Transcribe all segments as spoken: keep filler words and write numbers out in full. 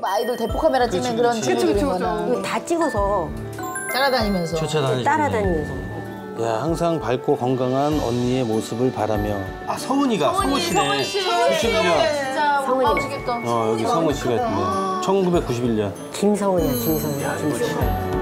아이돌 대포 카메라 찍는 그런 친구들이구나. 이거 다 찍어서 따라다니면서. 쫓아다니죠. 따라다니면서. 야, 항상 밝고 건강한 언니의 모습을 바라며. 아, 성은이가 성은 씨네. 성은 씨. 구십일 년. 진짜 성은이. 아시겠다. 어, 여기 성은 씨가 있네. 천구백구십일 년. 김성은이야, 김성은. 김성은.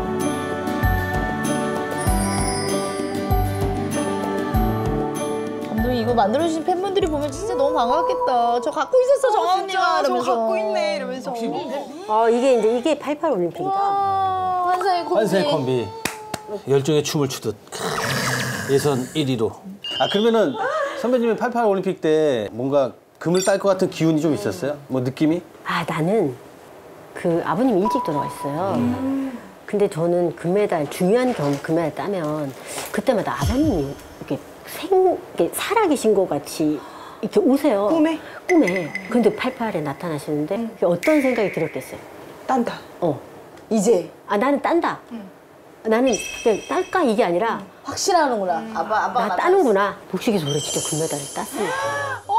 감독님 이거 만들어주신 팬분들이 보면 진짜 너무 반갑겠다. 저 갖고 있었어, 정아 언니가. 저 이러면서. 갖고 있네 이러면서. 어, 이게 이제 이게 팔십팔 올림픽이다. 와, 환상의 콤비. 환상의 콤비. 열정의 춤을 추듯. 예선 일 위로. 아, 그러면은 선배님이 팔십팔 올림픽 때 뭔가 금을 딸 것 같은 기운이 좀 있었어요? 뭐 느낌이? 아, 나는 그 아버님이 일찍 돌아가셨어요. 음. 근데 저는 금메달, 중요한 경 금메달 따면 그때마다 아버님이 이렇게 생, 이렇게 살아계신 것 같이 이렇게 오세요. 꿈에? 꿈에. 근데 팔십팔에 나타나시는데 음. 어떤 생각이 들었겠어요? 딴다. 어. 이제. 아, 나는 딴다. 음. 나는 그냥 딸까 이게 아니라 확신하는구나. 음. 아빠, 아빠. 나 따는구나. 복식에서 올해 진짜 금메달을 땄으니까. 오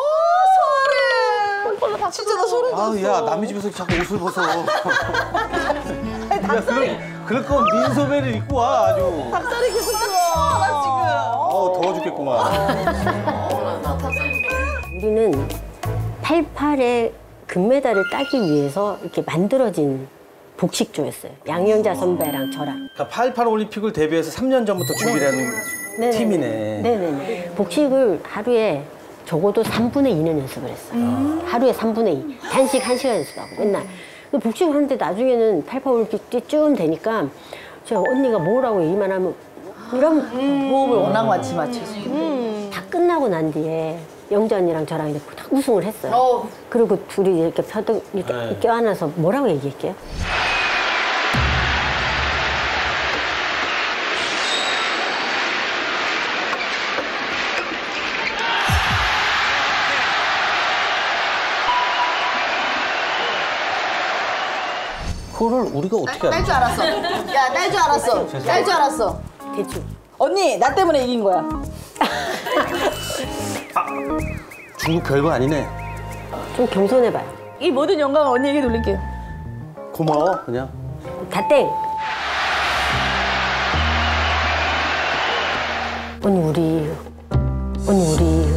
소름. 진짜 나 소름 돋았어. 아, 야, 남의 집에서 자꾸 옷을 벗어. 야, 그럴, 그럴 거면 민소매를 입고 와, 아주. 닭다리 계속 들어. 나 지금. 어우, 더워 죽겠구만. 우리는 팔십팔에 금메달을 따기 위해서 이렇게 만들어진 복식조였어요. 양영자 선배랑 저랑. 그러니까 팔십팔 올림픽을 대비해서 삼 년 전부터 준비를 하는 네네네. 팀이네. 네네네. 복식을 하루에 적어도 삼분의 이는 연습을 했어요. 음. 하루에 삼분의 이. 단식 한 시간 연습하고 맨날. 복식을 하는데 나중에는 팔십팔 올림픽 때쯤 되니까 제가 언니가 뭐라고 얘기만 하면 이러면 음. 호흡을 워낙 맞지 맞춰서. 음. 다 끝나고 난 뒤에 영자 언니랑 저랑 이렇게 다 우승을 했어요. 어. 그리고 둘이 이렇게 펴도 이렇게 네. 껴안아서 뭐라고 얘기할게요? 그거를 우리가 어떻게 딸 알아? 줄 알았어. 야, 딸 줄 알았어. 딸 줄 알았어. 대충. 언니, 나 때문에 이긴 거야. 중국 별거 아니네. 좀 겸손해봐요. 이 모든 영광을 언니에게 돌릴게요. 고마워, 그냥. 다 땡! 언니 우리 언니 우리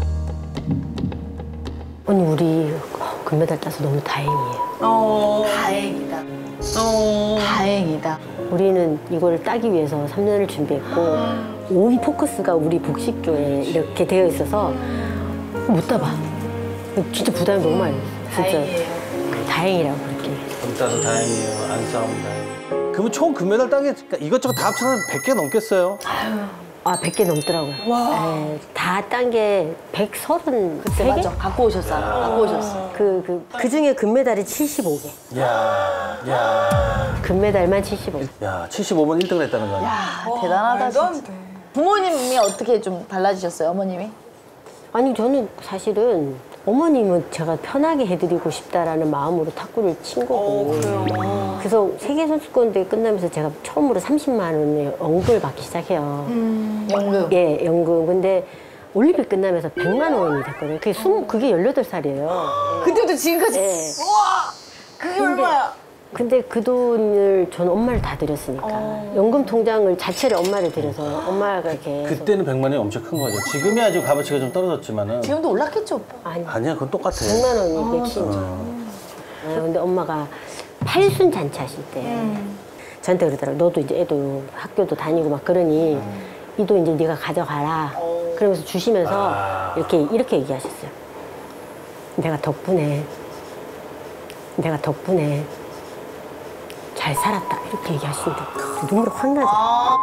언니 우리 금메달 따서 너무 다행이에요. 어. 다행이다. 어. 다행이다. 우리는 이걸 따기 위해서 삼 년을 준비했고 온 포커스가 우리 복식조에 이렇게 되어 있어서 못 따봐. 진짜 부담이 너무 많이 됐어요. 진짜 다행이에요. 다행이라고 그렇게. 금 따서 다행이에요. 안 싸움 다행. 그러면 총 금메달 딴 게 이것저것 다 합쳐서 백 개 넘겠어요? 아, 백 개 넘더라고요. 와. 다 딴 게 백삼십삼 개? 그때 맞아. 갖고 오셨어. 갖고 오셨어. 그, 그, 그 중에 금메달이 칠십오 개. 야, 야, 금메달만 칠십오 개. 야, 칠십오 번 일 등을 했다는 거 아니야? 야, 대단하다, 말도 안 진짜. 돼. 부모님이 어떻게 좀 달라지셨어요, 어머님이? 아니, 저는 사실은 어머님은 제가 편하게 해드리고 싶다라는 마음으로 탁구를 친 거고. 그래서 세계선수권대회 끝나면서 제가 처음으로 삼십만 원의 연금을 받기 시작해요. 음, 연금. 예, 연금. 근데 올림픽 끝나면서 백만 원이 됐거든요. 그게, 스무, 그게 열여덟 살이에요. 그때부터 지금까지. 예. 우와! 그게 얼마야? 근데 그 돈을 저는 엄마를 다 드렸으니까. 연금 통장을 자체를 엄마를 드려서 엄마가 이렇게. 그때는 백만 원이 엄청 큰 거죠. 지금이야 지금 값어치가 좀 떨어졌지만은. 지금도 올랐겠죠, 오빠? 아니, 아니야, 그건 똑같아. 백만 원이 백십. 아, 근데 엄마가 팔순 잔치하실 때 음. 저한테 그러더라고요. 너도 이제 애도 학교도 다니고 막 그러니 이 돈 이제 네가 가져가라. 그러면서 주시면서 아. 이렇게 이렇게 얘기하셨어요. 내가 덕분에 내가 덕분에 잘 살았다. 이렇게 얘기하시는데 눈물이 확 나죠. 아.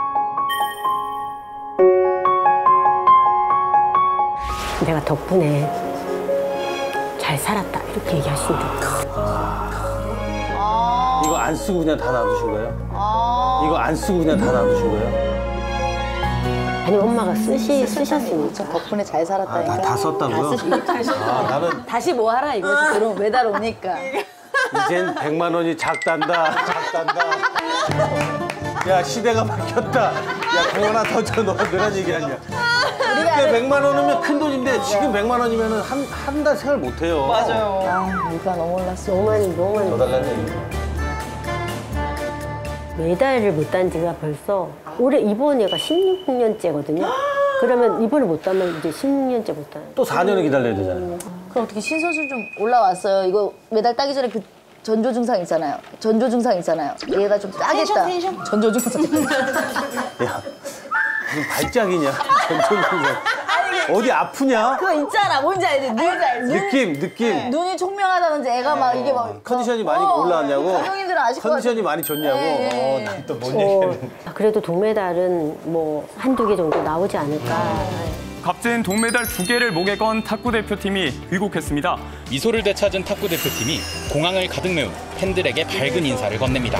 내가 덕분에 잘 살았다. 이렇게 얘기하시는데 아. 이거 안 쓰고 그냥 다 놔두신 거예요? 아. 이거 안 쓰고 그냥 다 놔두신 거예요? 아니 엄마가 쓰시, 쓰셨으니까. 덕분에 잘 아, 살았다니까. 다, 다 썼다고요? 아, 나는 다시 뭐 하라 이거지. 그럼 매달 오니까. 이젠 백만 원이 작단다, 작단다. 야, 시대가 바뀌었다. 야, 백 원 하나 더 줘, 너 그런 얘기 아니야. 우리가 그때 백만 원이면 큰 돈인데 지금 백만 원이면 한 한 달 생활 못 해요. 맞아요. 아, 물가 너무 올랐어. 너무 많이 너무 많이 더 달라는 얘기. 메달을 못 딴 지가 벌써 올해 이번 애가 십육 년째거든요. 그러면 이번에 못 따면 이제 십육 년째 못 따요. 또 사 년을 기다려야 되잖아요. 그럼 어떻게 신선수 좀 올라왔어요? 이거 메달 따기 전에 그 전조 증상 있잖아요. 전조 증상 있잖아요. 얘가 좀 따겠다. 텐션, 텐션. 전조 증상. 야, 무슨 발작이냐? 전천후년. 어디 아프냐? 그거 있잖아. 뭔지 알지? 눈, 눈, 느낌, 느낌. 눈이 총명하다든지 애가 막 이게 막 컨디션이 많이 어, 올라왔냐고? 감독님들은 아실 것 컨디션이 같아요. 많이 좋냐고? 예, 예, 어, 예. 난 또 뭔 어, 얘기하는. 그래도 동메달은 뭐 한두 개 정도 나오지 않을까. 값진 동메달 두 개를 목에 건 탁구 대표팀이 귀국했습니다. 미소를 되찾은 탁구 대표팀이 공항을 가득 메운 팬들에게 밝은 인사를 건넵니다.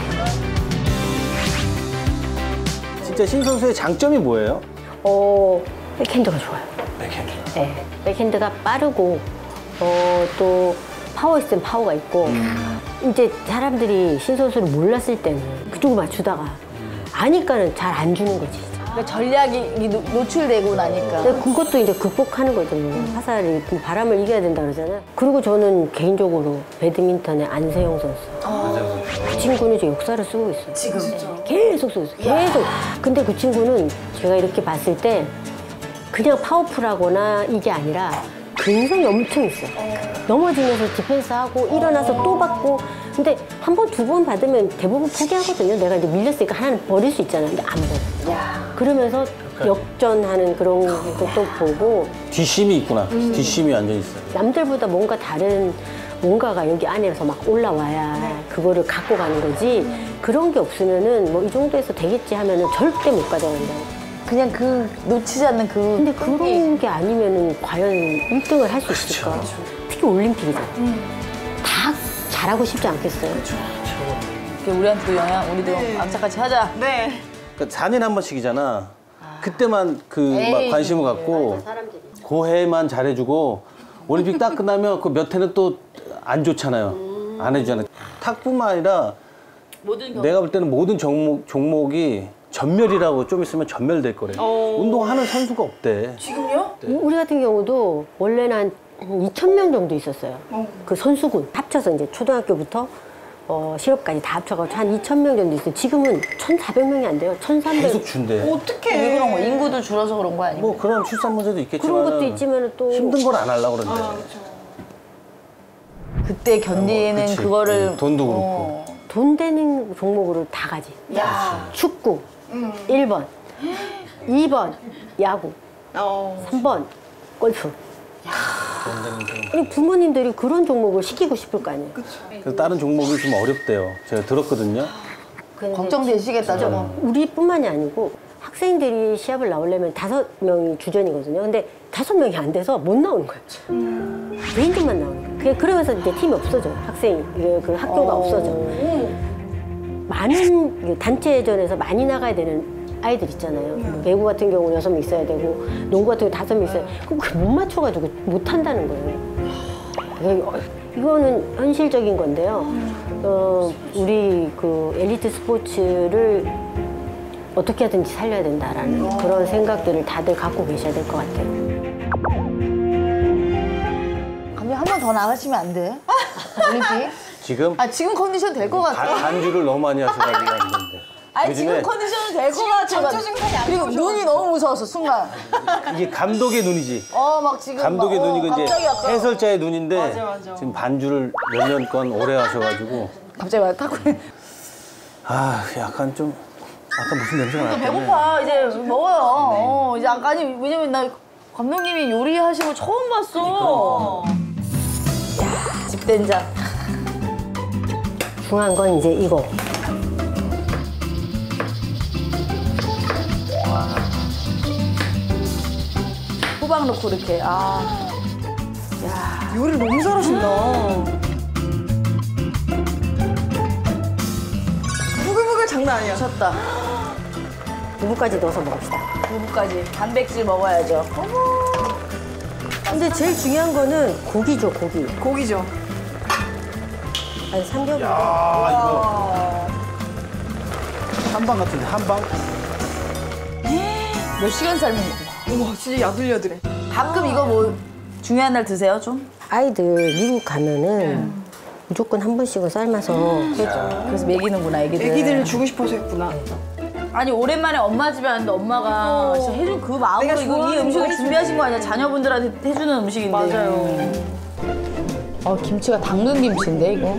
진짜 신 선수의 장점이 뭐예요? 어, 백핸드가 좋아요. 백핸드. 네, 백핸드가 빠르고 어, 또 파워 있으면 파워가 있고 이제 사람들이 신 선수를 몰랐을 때는 그쪽을 맞추다가 아니까는 잘 안 주는 거지. 그러니까 전략이 노, 노출되고 나니까. 근데 그것도 이제 극복하는 거죠. 화살이 바람을 이겨야 된다 그러잖아요. 그리고 저는 개인적으로 배드민턴의 안세영 선수. 그 친구는 저 역사를 쓰고 있어요. 지금. 계속 쓰고 있어요. 계속. 근데 그 친구는 제가 이렇게 봤을 때 그냥 파워풀하거나 이게 아니라 근성이 엄청 있어요. 넘어지면서 디펜스하고 일어나서 또 받고 근데 한 번, 두 번 받으면 대부분 포기하거든요. 내가 이제 밀렸으니까 하나는 버릴 수 있잖아요. 근데 안 버려. 그러면서 역전하는 그런 것도 보고 뒷심이 있구나. 뒷심이 완전 있어요. 남들보다 뭔가 다른 뭔가가 여기 안에서 막 올라와야 그거를 갖고 가는 거지 그런 게 없으면은 뭐 이 정도에서 되겠지 하면은 절대 못 가져간다. 그냥 그 놓치지 않는 그. 근데 그런 게 아니면은 과연 일 등을 할 수 있을까? 특히 올림픽이잖아. 다 잘하고 싶지 않겠어요? 우리한테도 영향, 우리도 악착같이 하자. 네. 그러니까 사 년에 한 번씩이잖아. 그때만 그 막 에이, 관심을 갖고 그 해만 잘해주고 올림픽 딱 끝나면 그 몇 해는 또 안 좋잖아요. 안 해주잖아요. 탁뿐만 아니라 내가 볼 때는 모든 종목, 종목이 전멸이라고 좀 있으면 전멸될 거래. 운동하는 선수가 없대. 지금요? 우리 같은 경우도 원래는 한 이천 명 정도 있었어요. 그 선수군 합쳐서 이제 초등학교부터 어, 실업까지 다 합쳐가지고 한 이천 명 정도 있어요. 지금은 천사백 명이 안 돼요. 천삼백. 계속 준대. 어떡해. 왜 그런 거? 인구도 줄어서 그런 거 아니에요? 뭐 그런 출산 문제도 있겠지만 그런 것도 있지만 또 힘든 걸 안 하려고 그러는데. 그때 견디는 그치. 그거를. 음, 돈도 그렇고. 어. 돈 되는 종목으로 다 가지. 야. 축구 일 번, 이 번 야구, 어. 삼 번 골프. 아니 부모님들이 그런 종목을 시키고 싶을 거 아니에요. 그래서 다른 종목이 좀 어렵대요. 제가 들었거든요. 근데 걱정되시겠다, 저거. 우리뿐만이 아니고 학생들이 시합을 나오려면 다섯 명이 주전이거든요. 근데 다섯 명이 안 돼서 못 나오는 거예요. 개인전만 나오는 거예요. 그래- 그러면서 이제 팀이 없어져. 학생이 그- 그 학교가 어. 없어져. 많은 단체전에서 많이 나가야 되는 아이들 있잖아요. 뭐 배구 같은 경우 여섯 명 있어야 되고 농구 같은 경우 다섯 명 있어야 돼. 그럼 그걸 못 맞춰가지고 못 한다는 거예요. 그래서 이거는 현실적인 건데요. 어, 우리 그 엘리트 스포츠를 어떻게 하든지 살려야 된다라는 그런 생각들을 다들 갖고 계셔야 될 것 같아요. 감독님 한 번 더 나가시면 안 돼? 올림픽? 지금 아, 지금 컨디션 될 것 반- 같아. 반주를 너무 많이 하셔가지고 안 되는데. 아니, 요즘에 지금 컨디션은 될 것 같아. 전조 증상이 안 그리고 눈이 너무 무서웠어, 순간. 이게 감독의 눈이지. 어, 막 지금. 감독의 막, 어, 눈이고 이제 갑자기 약간. 해설자의 눈인데 맞아, 맞아. 지금 반주를 몇 년간 오래 하셔가지고 갑자기 막 타고. 아 약간 좀 아까 무슨 냄새가 났다며. 배고파. 이제 먹어요. 어, 이제 아까 아니, 왜냐면 나 감독님이 요리하시고 처음 봤어. 야, 집된장. 중요한 건 이제 이거. 호박 넣고 이렇게. 아. 요리 너무 잘하신다. 부글부글 장난 아니야. 미쳤다. 두부까지 넣어서 먹읍시다. 두부까지. 단백질 먹어야죠. 근데 제일 중요한 거는 고기죠, 고기. 고기죠. 아니, 삼겹인데. 아 이거 한방 같은데 한방? 몇 시간 삶은 거. 우와, 진짜 야들야들해. 가끔 이거 뭐 중요한 날 드세요 좀? 아이들 미국 가면은 무조건 한 번씩은 삶아서 해줘. 그래서 먹이는구나 애기들. 애기들을 주고 싶어서 했구나. 아니 오랜만에 엄마 집에 왔는데 엄마가 진짜 해준 그 마음으로 내가 이거 이 좋아하는 음식을 거 준비하신 거 아니야? 자녀분들한테 해주는 음식인데. 맞아요. 어 김치가 당근 김치인데 이거.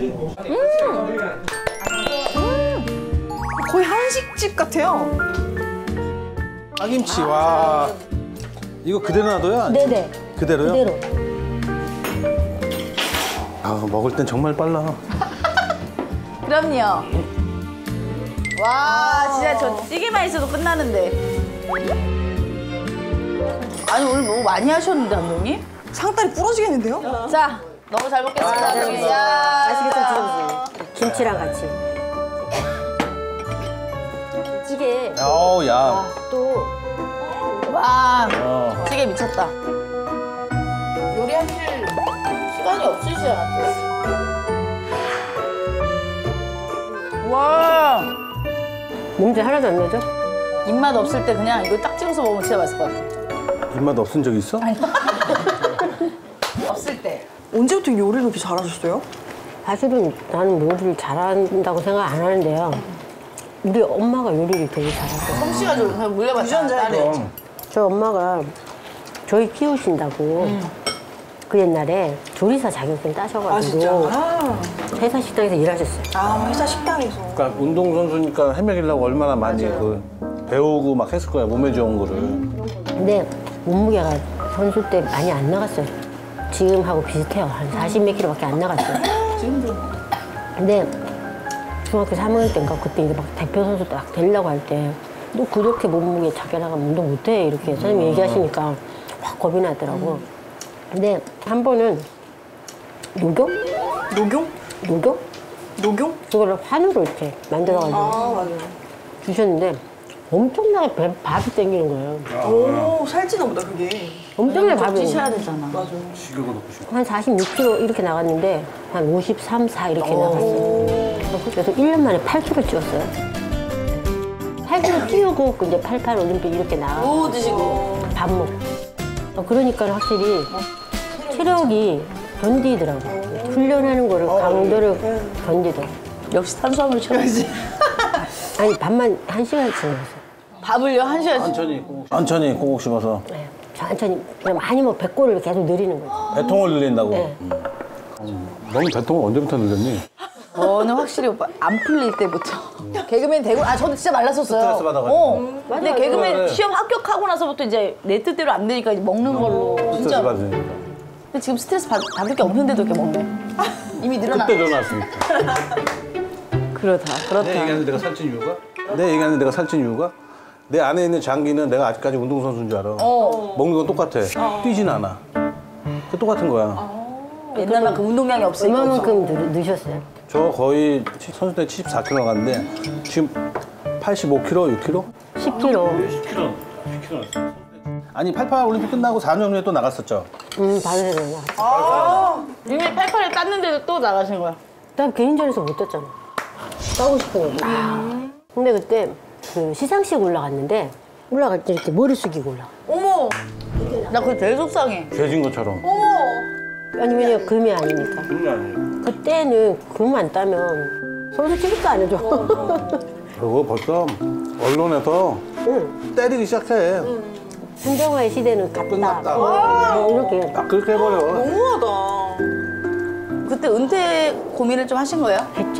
거의 한식집 같아요. 파김치 와. 이거 그대로 놔둬요? 네네. 그대로요? 그대로. 아 먹을 땐 정말 빨라. 그럼요. 와 진짜 저 찌개만 있어도 끝나는데. 아니 오늘 너무 많이 하셨는데 감독님? 상다리 부러지겠는데요? 자 너무 잘 먹겠습니다. 감독님. 야. 맛있게 좀 드셔보세요. 김치랑 같이. 찌개 어우 야. 또 와 어. 찌개 미쳤다. 요리하실 시간이 없으시지 않았어요? 와 냄새 하나도 안 나죠? 입맛 없을 때 그냥 이거 딱 찍어서 먹으면 진짜 맛있을 것 같아. 입맛 없은 적 있어? 없을 때. 언제부터 요리를 이렇게 잘하셨어요? 사실은 나는 요리를 잘한다고 생각 안 하는데요. 우리 엄마가 요리를 되게 잘하고. 솜씨가 좀 그냥 물려봤잖아. 딸이. 저 엄마가 저희 키우신다고 그 옛날에 조리사 자격증 아, 진짜? 따셔가지고 아, 회사 식당에서 일하셨어요. 아 회사 식당에서. 그러니까 운동선수니까 헤매기려고 얼마나 많이 그 배우고 막 했을 거야 몸에 좋은 거를. 근데 몸무게가 선수 때 많이 안 나갔어요. 지금하고 비슷해요. 한 사십 몇 킬로밖에 안 나갔어요. 근데 중학교 삼 학년 때인가 그때 이제 막 대표 선수 딱 되려고 할 때 너 그렇게 몸무게 작게 나가면 운동 못해 이렇게 선생님이 얘기하시니까 확 겁이 나더라고. 근데 한 번은 녹용? 녹용? 녹용? 녹용? 그거를 환으로 이렇게 만들어가지고 아 맞아요. 주셨는데 엄청나게 배, 밥이 땡기는 거예요. 오 살찌나 보다 그게. 엄청나게 밥이 찌셔야 되잖아. 맞아. 한 사십육 킬로그램 이렇게 나갔는데 한 오십삼, 사 이렇게 나갔어요. 그래서 일 년 만에 팔 킬로그램 찌웠어요. 팔 킬로그램 찌우고 이제 팔십팔 올림픽 이렇게 나가고 뭐 드시고. 밥 먹고. 어, 그러니까 확실히 체력이 견디더라고. 훈련하는 거를 강도를 견디더라고. 역시 탄수화물 채워야지. 아니 밥만 한 시간씩 먹었어요. 밥을요 한 시간씩. 천천히 꼭 천천히 꼭꼭 씹어서 네. 천천히 그냥 많이 뭐 배꼽을 계속 늘리는 거예요. 배통을 늘린다고. 네. 음. 너는 배통을 언제부터 늘렸니? 저는 확실히 오빠 안 풀릴 때부터. 개그맨 되고 아 저도 진짜 말랐었어요. 스트레스 받아가지고. 어. 근데 맞아요. 개그맨 그래. 시험 합격하고 나서부터 이제 내 뜻대로 안 되니까 이제 먹는 걸로. 스트레스 진짜. 받으니까. 근데 지금 스트레스 받, 받을 게 없는데도 이렇게 먹네. 이미 늘어나. 그때 전화 왔으니까. 그렇다 그렇다. 내 얘기하는 내가 살찐 이유가? 내 얘기하는 내가 살찐 이유가? 내 안에 있는 장기는 내가 아직까지 운동선수인 줄 알아. 어. 먹는 건 똑같아. 뛰진 않아. 그 똑같은 거야. 옛날만큼 운동량이 없으니까. 얼마만큼 늘, 느셨어요? 저 거의 치- 선수 때 칠십사 킬로그램 나갔는데 지금 팔십오 킬로그램, 육 킬로그램? 십 킬로그램. 십 킬로그램. 십 킬로그램. 아니 팔십팔 올림픽 끝나고 사 년 후에 또 나갔었죠. 음, 다른 애들 나갔어. 이미 팔팔에 땄는데도 또 나가신 거야. 난 개인전에서 못 떴잖아. 따고 싶은 거. 근데 그때 그 시상식 올라갔는데 올라갈 때 이렇게 머리 숙이고 올라가. 어머. 나 그거 되게 속상해. 죄진 것처럼. 아니 왜냐면 금이 아니니까. 그게 아니에요. 그때는 금 안 따면 선수 취급도 안 해줘. 그리고 벌써 언론에서 응. 때리기 시작해. 한정화의 시대는 갔다. 끝났다. 뭐 이렇게. 딱 그렇게 해버려. 너무하다. 그때 은퇴 고민을 좀 하신 거예요? 했지.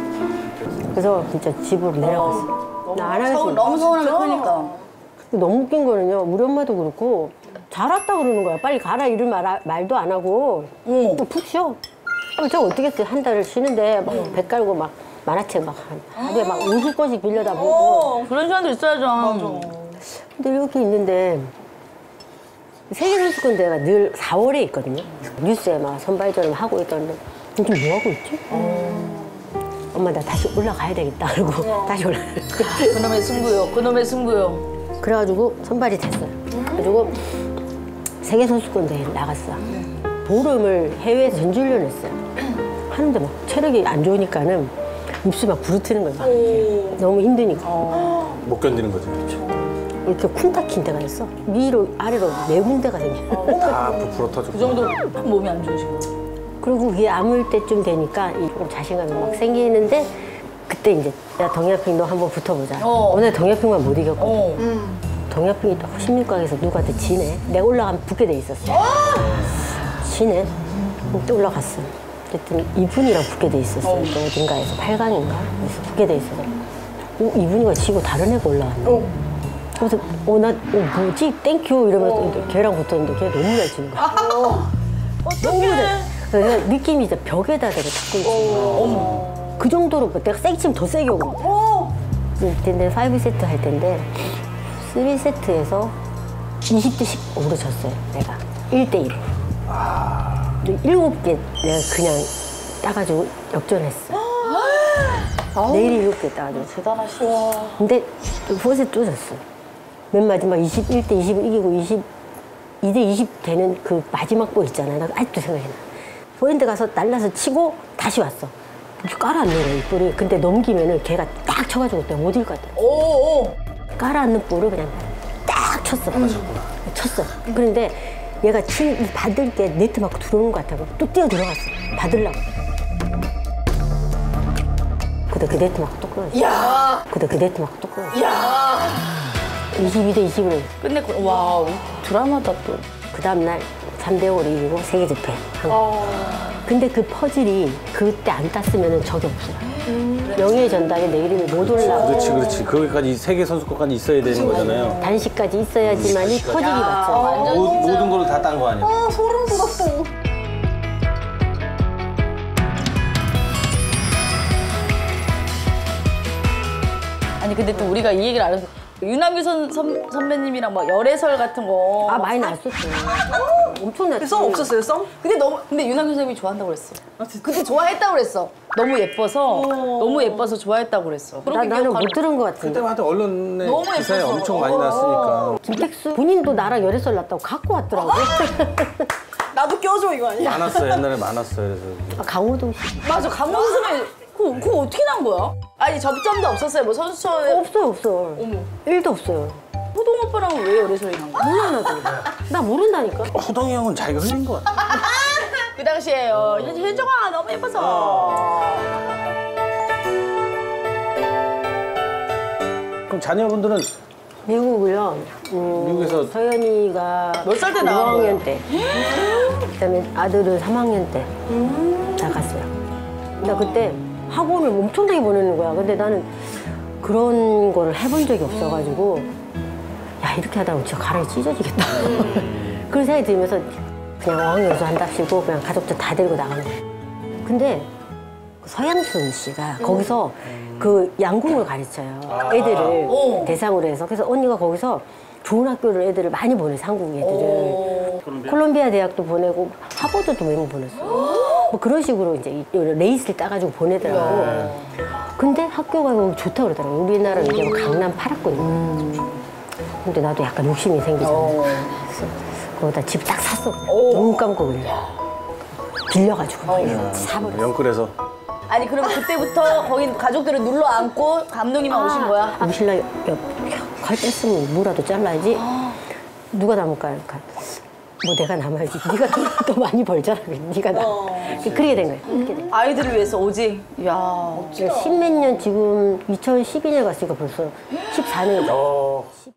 그래서 진짜 집으로 내려갔어. 나 안 서울, 하겠어. 너무 서운한 게 크니까. 너무 웃긴 거는요. 우리 엄마도 그렇고 잘 왔다 그러는 거야. 빨리 가라 이런 말, 말도 안 하고 어. 또 푹 쉬어. 어, 저 어떻게 했어요? 한 달을 쉬는데 막 배 깔고 막 만화책 막 한- 하루에 막 오십 권씩 빌려다 보고. 어, 그런 시간도 있어야죠. 근데 이렇게 있는데 세계선수권 대회가 늘 사월에 있거든요. 뉴스에 막 선발전을 하고 있던데 지금 뭐 하고 있지? 엄마 나 다시 올라가야 되겠다. 그러고 다시 올라. 그놈의 승부요. 그놈의 승부요. 그래가지고 선발이 됐어요. 그래가지고 세계선수권 대회 나갔어. 보름을 해외에서 전지훈련을 했어요. 하는데 막 체력이 안 좋으니까는 입술 막 부르트는 거야. 막. 너무 힘드니까. 못 견디는 거지. 이렇게 쿵탁힌 데가 있어. 위로 아래로 네 군데가 생겨. 아, 부풀어 터져. 그 정도 몸이 안 좋으신 거예요? 그리고 그게 아물 때쯤 되니까 이 조금 자신감이 막 생기는데 그때 이제 야 동양핑 너 한번 붙어보자. 어. 오늘 동양핑만 못 이겼거든. 어. 동양핑이 또 십육 강에서 누구한테 지네. 내가 올라가면 붙게 돼 있었어. 지네. 또 올라갔어. 어쨌든 이분이랑 붙게 돼 있었어. 또 어딘가에서 팔 강인가? 그래서 붙게 돼 있어서 오, 이분이가 지고 다른 애가 올라왔네. 그래서 어, 나 어, 뭐지? 땡큐 이러면서 걔랑 붙었는데 걔 너무 잘 치는 거야. 너무 잘. 그래서 느낌이 이제 벽에다 대고 탁구 치는 그 정도로 내가 세게 치면 더 세게 오고. 그때 내가 오 세트 할 텐데 삼 세트에서 이십 대 십오로 졌어요. 내가 일 대 일. 일곱 개 내가 그냥 따가지고 역전했어. 내일이 일곱 개 따가지고. 대단하시다. 근데 사 세트 또 졌어. 맨 마지막 이십일 대 이십을 이기고 이십이 대 이십 되는 그 마지막 볼 있잖아요. 나 아직도 생각이 나. 포핸드 가서 날라서 치고 다시 왔어. 깔아앉는 거야, 이 볼이. 근데 넘기면은 걔가 딱 쳐가지고 내가 못 이길 것 같아. 오오. 깔아앉는 볼을 그냥 딱 쳤어. 쳤어. 그런데 얘가 치, 받을 게 네트 맞고 들어오는 것 같아서 또 뛰어 들어갔어. 받으려고. 근데 그 네트 맞고 또 끊었어. 야. 근데 그 네트 맞고 또 끊었어. 야. 이십이 대 이십으로. 끝냈고 와 드라마다 또. 그 다음날 삼 대 오로 이기고 세계 집회. 근데 그 퍼즐이 그때 안 땄으면 적이 없어. 음. 명예의 전당에 내 이름이 못 올라오고. 그렇지, 그렇지. 거기까지 세계 선수권까지 있어야 되는 거잖아요. 단식까지 있어야지만이 퍼즐이 맞죠. 모, 모든 걸 다 딴 거 아니야? 아 소름 돋았어. 아니 근데 또 우리가 이 얘기를 안 해서 유남규 선, 선, 선배님이랑 막 열애설 같은 거. 아 많이 났었지. 엄청났지. 썸 없었어요 썸? 근데 너무 근데 유남규 선생님이 좋아한다고 그랬어. 근데 좋아했다고 그랬어. 너무 예뻐서 너무 예뻐서 좋아했다고 그랬어. 나, 그렇게 나는 못 기억하는- 들은 것 같은데. 그때마다 언론에 너무 기사에 예뻤어. 엄청 많이 어. 났으니까. 김택수 본인도 나랑 열애설 났다고 갖고 왔더라고. 나도 껴줘 이거 아니야? 많았어요. 옛날에 많았어요. 그래서 아, 강호동 씨. 맞아 강호동 선배 그거, 그거 어떻게 난 거야? 아니 접점도 없었어요. 뭐 선수촌에 없어요, 없어. 어머. 일도 없어요. 호동 오빠랑 왜 열애설이 난 거야? 몰라 나도. 나 모른다니까. 호동이 형은 자기가 흘린 것 같아. 그 당시에요. 혜정아 너무 예뻐서. 그럼 자녀분들은 미국을요. 음, 미국에서 서연이가 몇 살 때 오 나간 학년 거야? 때. 그다음에 아들은 삼 학년 때 나갔어요. 나 그때 학원을 엄청나게 보내는 거야. 근데 나는 그런 거를 해본 적이 없어가지고 야 이렇게 하다 보면 진짜 가랑이 찢어지겠다. 그런 생각이 들면서 그냥 어학연수 한답시고 그냥 가족들 다 데리고 나간 거예요. 근데 서양순 씨가 거기서 그 양궁을 가르쳐요. 애들을 어. 대상으로 해서. 그래서 언니가 거기서 좋은 학교를 애들을 많이 보내서 한국 애들을. 콜롬비아 대학도 보내고 하버드도 몇 명 보냈어. 뭐 그런 식으로 이제 이 레이스를 따가지고 보내더라고. 근데 학교가 거기 좋다고 그러더라고. 우리나라는 이제 뭐 강남 팔았거든. 근데 나도 약간 욕심이 생기잖아. 그래서 거기다 집 딱 샀어. 눈 감고 그냥. 빌려가지고 사버렸어. 영끌에서. 아니 그럼 그때부터 거기 가족들을 눌러 안고 감독님만 오신 거야? 아, 신랑 옆, 옆, 갈 뺐으면 뭐라도 잘라야지. 누가 남을까? 그러니까 뭐 내가 남아야지. 네가 돈 더 많이 벌잖아. 네가 나. 그렇게 된 거야. 그렇게 된 거야. 아이들을 위해서 오직. 야. 십몇 년 지금 이천십이 년 갔으니까 벌써 십사 년. 어.